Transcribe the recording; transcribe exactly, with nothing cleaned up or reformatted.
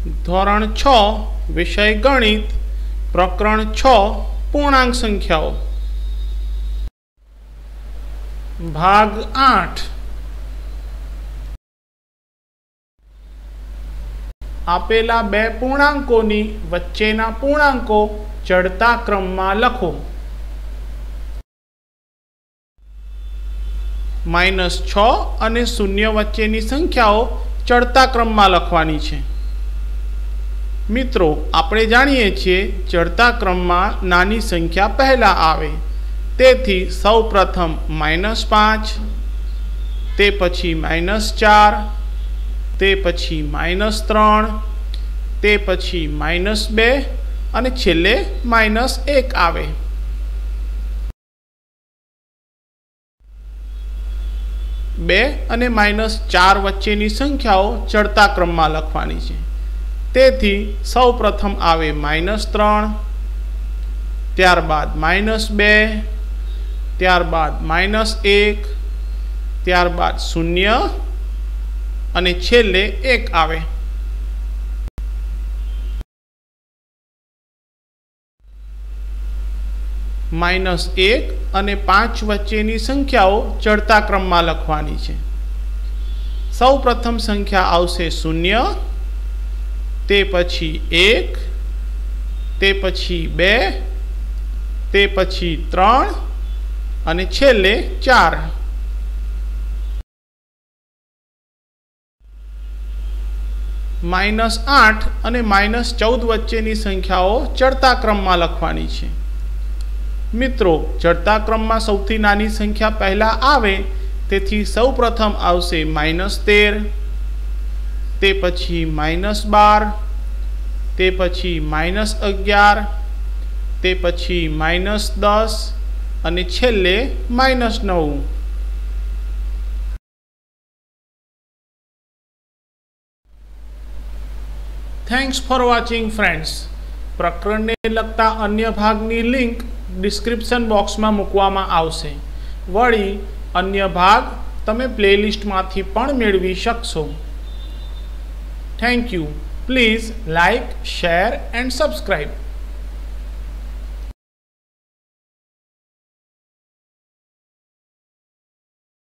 ધોરણ છ વિષય ગણિત પ્રકરણ છ પૂર્ણાંક સંખ્યાઓ ભાગ આઠ। આપેલા બે પૂર્ણાંકોની વચ્ચેના પૂર્ણાંકો ચડતા ક્રમમાં લખો। માઇનસ છ અને શૂન્ય વચ્ચેની સંખ્યાઓ ચડતા ક્રમમાં લખવાની છે। મિત્રો આપણે જાણીએ છીએ ચડતા ક્રમમાં નાની સંખ્યા પહેલા આવે, તેથી સૌ પ્રથમ માઇનસ પાંચ, તે પછી માઇનસ ચાર, તે પછી માઇનસ ત્રણ, તે પછી માઇનસ બે અને છેલ્લે માઇનસ એક આવે। બે અને માઇનસ ચાર વચ્ચેની સંખ્યાઓ ચડતા ક્રમમાં લખવાની છે, તેથી સૌ પ્રથમ આવે માઇનસ ત્રણ, ત્યારબાદ માઇનસ બે, ત્યારબાદ માઇનસ એક, ત્યારબાદ શૂન્ય અને છેલ્લે એક આવે। માઇનસ એક અને પાંચ વચ્ચેની સંખ્યાઓ ચડતા ક્રમમાં લખવાની છે। સૌ પ્રથમ સંખ્યા આવશે શૂન્ય, તે પછી એક, તે પછી બે, તે પછી ત્રણ અને છેલ્લે ચાર। માઇનસ આઠ અને માઇનસ ચૌદ વચ્ચેની સંખ્યાઓ ચડતા ક્રમમાં લખવાની છે। મિત્રો ચડતા ક્રમમાં સૌથી નાની સંખ્યા પહેલા આવે, તેથી સૌ પ્રથમ આવશે માઇનસ તેર, તે પછી માઇનસ બાર, તે પછી માઇનસ અગિયાર, તે પછી માઇનસ દસ અને છેલ્લે માઇનસ નવ। Thanks for watching friends. પ્રકરણને લગતા અન્ય ભાગની લિંક ડિસ્ક્રિપ્શન બોક્સમાં મૂકવામાં આવશે। વળી અન્ય ભાગ તમે પ્લેલિસ્ટમાંથી પણ મેળવી શકશો। Thank you. Please like, share and subscribe.